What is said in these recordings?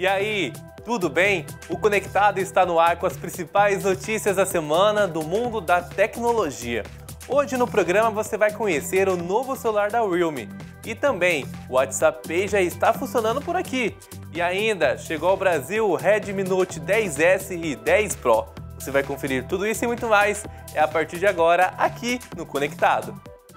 E aí, tudo bem? O Conectado está no ar com as principais notícias da semana do mundo da tecnologia. Hoje no programa você vai conhecer o novo celular da Realme. E também, o WhatsApp Pay já está funcionando por aqui. E ainda, chegou ao Brasil o Redmi Note 10S e 10 Pro. Você vai conferir tudo isso e muito mais. É a partir de agora, aqui no Conectado.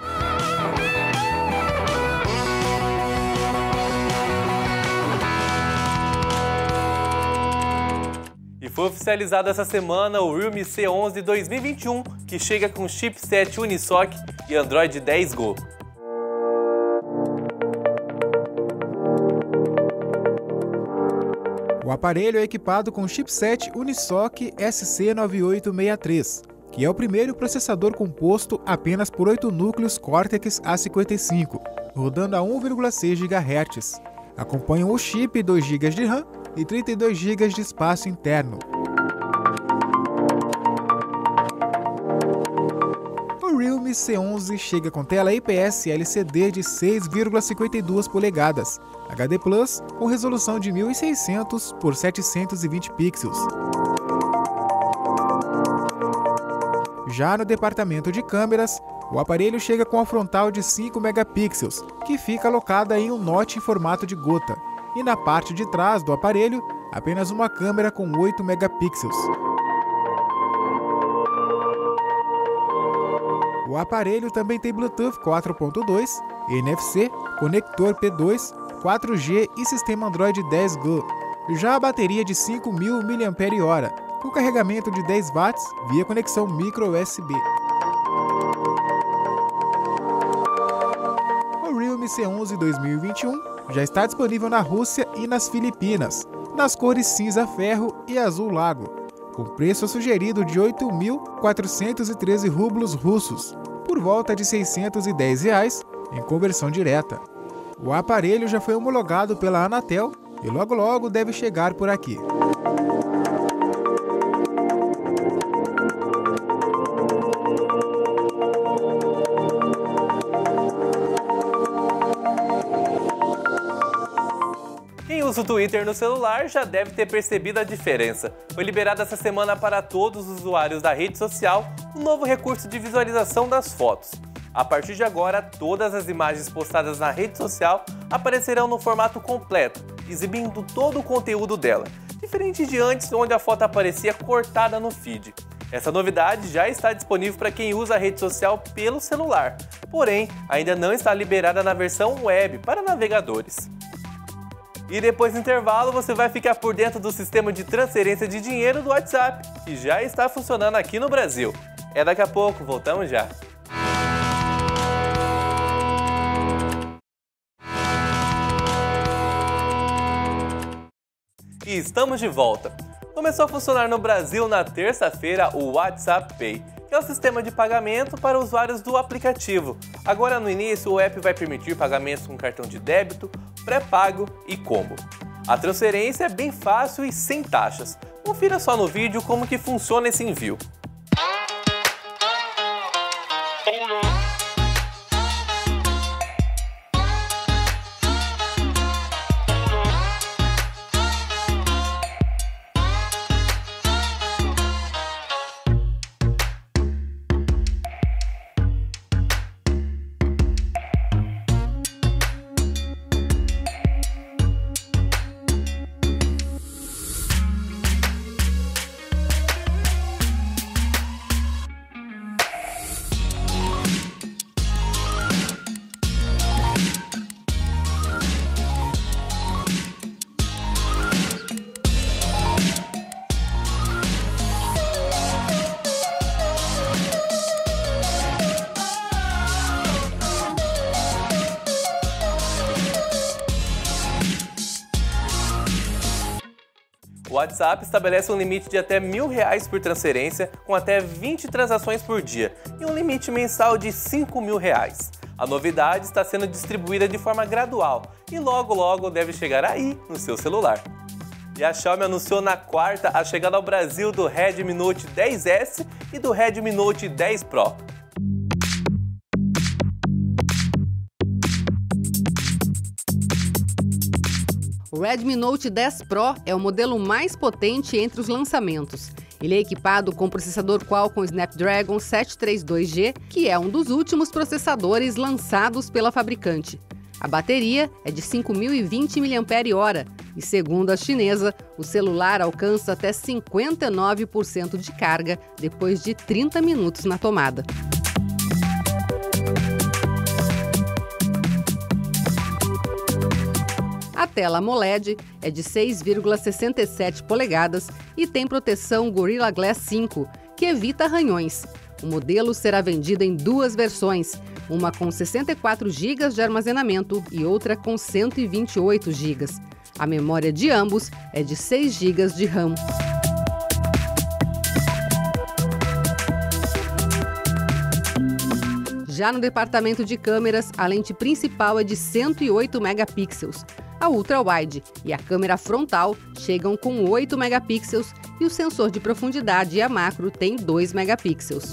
E foi oficializado essa semana o Realme C11 2021, que chega com chipset Unisoc e Android 10 Go. O aparelho é equipado com o chipset Unisoc SC9863, que é o primeiro processador composto apenas por 8 núcleos Cortex A55, rodando a 1,6 GHz. Acompanham o chip 2 GB de RAM e 32 GB de espaço interno. O Realme C11 chega com tela IPS LCD de 6,52 polegadas, HD Plus com resolução de 1600 por 720 pixels. Já no departamento de câmeras, o aparelho chega com a frontal de 5 megapixels, que fica alocada em um note em formato de gota, e na parte de trás do aparelho, apenas uma câmera com 8 megapixels. O aparelho também tem Bluetooth 4.2, NFC, conector P2, 4G e sistema Android 10 Go. Já a bateria de 5.000 mAh, com carregamento de 10 watts via conexão micro USB. O Realme C11 2021 já está disponível na Rússia e nas Filipinas, nas cores cinza ferro e azul lago, com preço sugerido de 8.413 rublos russos, por volta de R$ 610 em conversão direta. O aparelho já foi homologado pela Anatel e logo deve chegar por aqui. Quem usa o Twitter no celular já deve ter percebido a diferença. Foi liberado essa semana para todos os usuários da rede social um novo recurso de visualização das fotos. A partir de agora, todas as imagens postadas na rede social aparecerão no formato completo, exibindo todo o conteúdo dela, diferente de antes, onde a foto aparecia cortada no feed. Essa novidade já está disponível para quem usa a rede social pelo celular, porém, ainda não está liberada na versão web para navegadores. E depois do intervalo, você vai ficar por dentro do sistema de transferência de dinheiro do WhatsApp, que já está funcionando aqui no Brasil. É daqui a pouco, voltamos já. E estamos de volta. Começou a funcionar no Brasil na terça-feira o WhatsApp Pay, que é o sistema de pagamento para usuários do aplicativo. Agora no início o app vai permitir pagamentos com cartão de débito, pré-pago e combo. A transferência é bem fácil e sem taxas. Confira só no vídeo como que funciona esse envio. O WhatsApp estabelece um limite de até R$1.000 por transferência, com até 20 transações por dia, e um limite mensal de R$5.000. A novidade está sendo distribuída de forma gradual e logo deve chegar aí no seu celular. E a Xiaomi anunciou na quarta a chegada ao Brasil do Redmi Note 10S e do Redmi Note 10 Pro. O Redmi Note 10 Pro é o modelo mais potente entre os lançamentos. Ele é equipado com processador Qualcomm Snapdragon 732G, que é um dos últimos processadores lançados pela fabricante. A bateria é de 5.020 mAh e, segundo a chinesa, o celular alcança até 59% de carga depois de 30 minutos na tomada. A tela AMOLED é de 6,67 polegadas e tem proteção Gorilla Glass 5, que evita arranhões. O modelo será vendido em duas versões, uma com 64 GB de armazenamento e outra com 128 GB. A memória de ambos é de 6 GB de RAM. Já no departamento de câmeras, a lente principal é de 108 megapixels. A ultra-wide e a câmera frontal chegam com 8 megapixels e o sensor de profundidade e a macro tem 2 megapixels.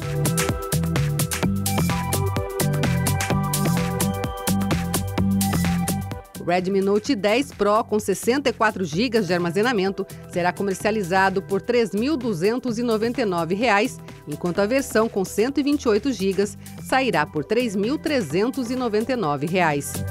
O Redmi Note 10 Pro com 64 GB de armazenamento será comercializado por R$ 3.299, enquanto a versão com 128 GB sairá por R$ 3.399.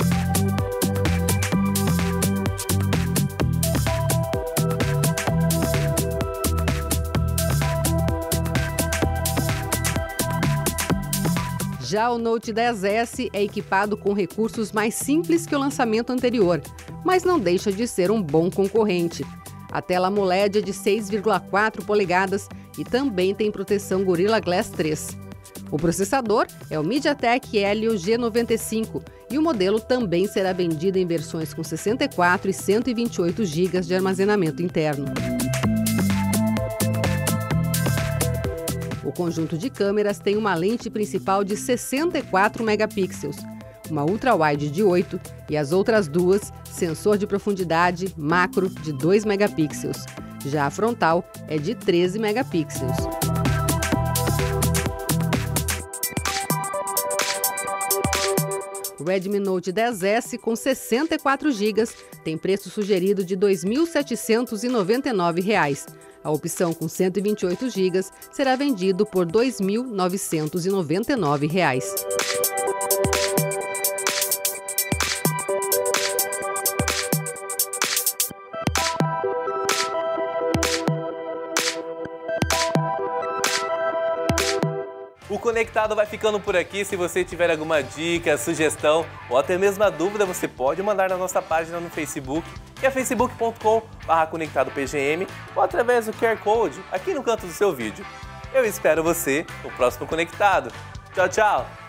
Já o Note 10S é equipado com recursos mais simples que o lançamento anterior, mas não deixa de ser um bom concorrente. A tela AMOLED é de 6,4 polegadas e também tem proteção Gorilla Glass 3. O processador é o MediaTek Helio G95 e o modelo também será vendido em versões com 64 e 128 GB de armazenamento interno. O conjunto de câmeras tem uma lente principal de 64 megapixels, uma ultra-wide de 8 e as outras duas, sensor de profundidade macro de 2 megapixels. Já a frontal é de 13 megapixels. O Redmi Note 10S com 64 GB tem preço sugerido de R$ 2.799. A opção com 128 GB será vendido por R$ 2.999. O Conectado vai ficando por aqui. Se você tiver alguma dica, sugestão ou até mesmo a dúvida, você pode mandar na nossa página no Facebook, que é facebook.com/conectadopgm, ou através do QR Code aqui no canto do seu vídeo. Eu espero você no próximo Conectado. Tchau, tchau!